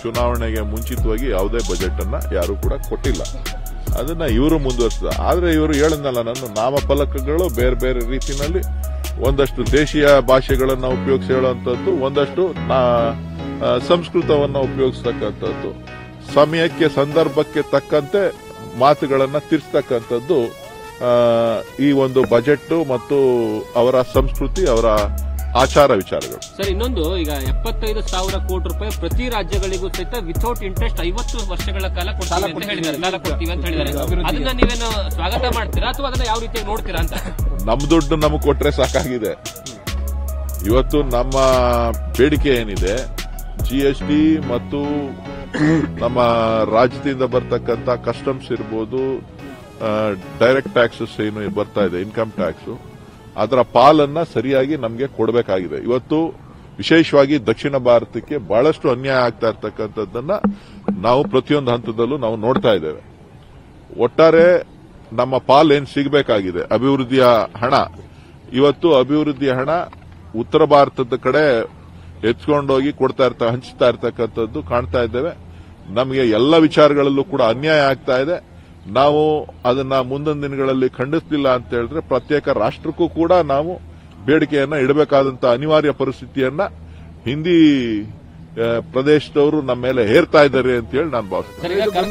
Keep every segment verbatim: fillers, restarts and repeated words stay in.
ಚುನಾವಣೆಗೆ ಮುಂಚಿತವಾಗಿ ಯಾವುದೇ ಬಜೆಟ್ ಅನ್ನ ಯಾರು ಕೂಡ ಕೊಟ್ಟಿಲ್ಲ. ಅದನ್ನ ಇವರು ಮುಂದುವರಿಸಿದ. ಆದ್ರೆ ಇವರು ಹೇಳಿದ್ನಲ್ಲ, ನನ್ನ ನಾಮಫಲಕಗಳು ಬೇರೆ ಬೇರೆ ರೀತಿಯಲ್ಲಿ ಒಂದಷ್ಟು ದೇಶೀಯ ಭಾಷೆಗಳನ್ನ ಉಪಯೋಗಿಸಿ ಹೇಳುವಂತದ್ದು, ಒಂದಷ್ಟು ಸಂಸ್ಕೃತವನ್ನ ಉಪಯೋಗಿಸ್ತಕ್ಕಂಥದ್ದು, ಸಮಯಕ್ಕೆ ಸಂದರ್ಭಕ್ಕೆ ತಕ್ಕಂತೆ ಮಾತುಗಳನ್ನ ತಿರ್ಸ್ತಕ್ಕಂಥದ್ದು ಈ ಒಂದು ಬಜೆಟ್ ಮತ್ತು ಅವರ ಸಂಸ್ಕೃತಿ, ಅವರ ಆಚಾರ ವಿಚಾರಗಳು. ಸರ್, ಇನ್ನೊಂದು, ಈಗ ಎಪ್ಪತ್ತೈದು ಸಾವಿರ ಕೋಟಿ ರೂಪಾಯಿ ಪ್ರತಿ ರಾಜ್ಯಗಳಿಗೂ ಸಹಿತ ವಿಥೌಟ್ ಇಂಟ್ರೆಸ್ಟ್ ಐವತ್ತು ವರ್ಷಗಳ ಕಾಲ ಕೊಡ್ತೀವಿ ಅಂತ ಹೇಳಿದ್ದಾರೆ ಸಾಲ ಕೊಡ್ತೀವಿ ಅಂತ ಹೇಳಿದ್ದಾರೆ. ಅದನ್ನ ನೀವೇನು ಸ್ವಾಗತ ಮಾಡ್ತೀರಾ ಅಥವಾ ಅದನ್ನ ಯಾವ ರೀತಿಯಾಗಿ ನೋಡ್ತೀರಾ ಅಂತ? ನಮ್ ದುಡ್ಡು ನಮಗೆ ಕೊಟ್ರೆ ಸಾಕಾಗಿದೆ. ಇವತ್ತು ನಮ್ಮ ಬೇಡಿಕೆ ಏನಿದೆ, ಜಿ ಎಸ್ ಟಿ ಮತ್ತು ನಮ್ಮ ರಾಜ್ಯದಿಂದ ಬರ್ತಕ್ಕಂಥ ಕಸ್ಟಮ್ಸ್ ಇರ್ಬೋದು, ಡೈರೆಕ್ಟ್ ಟ್ಯಾಕ್ಸಸ್ ಏನು ಬರ್ತಾ ಇದೆ, ಇನ್ಕಮ್ ಟ್ಯಾಕ್ಸ್, ಅದರ ಪಾಲನ್ನ ಸರಿಯಾಗಿ ನಮಗೆ ಕೊಡಬೇಕಾಗಿದೆ. ಇವತ್ತು ವಿಶೇಷವಾಗಿ ದಕ್ಷಿಣ ಭಾರತಕ್ಕೆ ಬಹಳಷ್ಟು ಅನ್ಯಾಯ ಆಗ್ತಾ ಇರ್ತಕ್ಕಂಥದ್ದನ್ನ ನಾವು ಪ್ರತಿಯೊಂದು ಹಂತದಲ್ಲೂ ನಾವು ನೋಡ್ತಾ ಇದ್ದೇವೆ. ಒಟ್ಟಾರೆ ನಮ್ಮ ಪಾಲ್ ಏನ್ ಸಿಗಬೇಕಾಗಿದೆ, ಅಭಿವೃದ್ಧಿಯ ಹಣ, ಇವತ್ತು ಅಭಿವೃದ್ಧಿಯ ಹಣ ಉತ್ತರ ಭಾರತದ ಕಡೆ ಎತ್ಕೊಂಡೋಗಿ ಕೊಡ್ತಾ ಇರ್ತಾ ಹಂಚ್ತಾ ಇರ್ತಕ್ಕಂಥದ್ದು ಕಾಣ್ತಾ ಇದ್ದೇವೆ. ನಮಗೆ ಎಲ್ಲ ವಿಚಾರಗಳಲ್ಲೂ ಕೂಡ ಅನ್ಯಾಯ ಆಗ್ತಾ ಇದೆ. ನಾವು ಅದನ್ನ ಮುಂದಿನ ದಿನಗಳಲ್ಲಿ ಖಂಡಿಸಲಿಲ್ಲ ಅಂತ ಹೇಳಿದ್ರೆ ಪ್ರತ್ಯೇಕ ರಾಷ್ಟ್ರಕ್ಕೂ ಕೂಡ ನಾವು ಬೇಡಿಕೆಯನ್ನ ಇಡಬೇಕಾದಂತ ಅನಿವಾರ್ಯ ಪರಿಸ್ಥಿತಿಯನ್ನ ಹಿಂದಿ ಪ್ರದೇಶದವರು ನಮ್ಮ ಮೇಲೆ ಹೇರ್ತಾ ಇದ್ದಾರೆ ಅಂತ ಹೇಳಿ ನಾನು ಭಾವಿಸ್ತೇನೆ.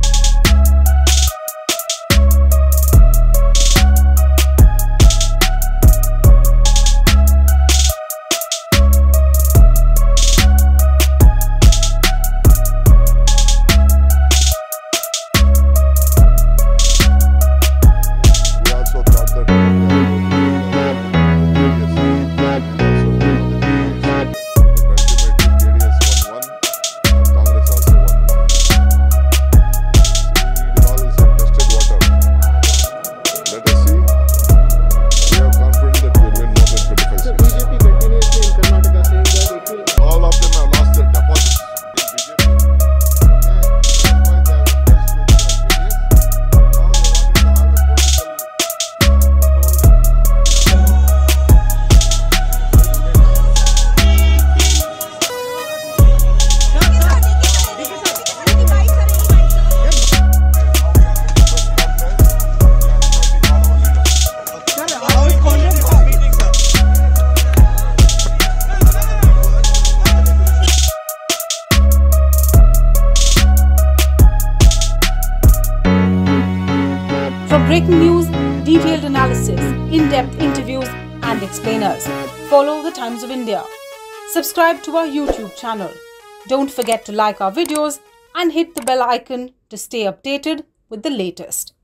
Breaking news, detailed analysis, in-depth interviews and explainers. Follow the Times of India. Subscribe to our YouTube channel. Don't forget to like our videos and hit the bell icon to stay updated with the latest.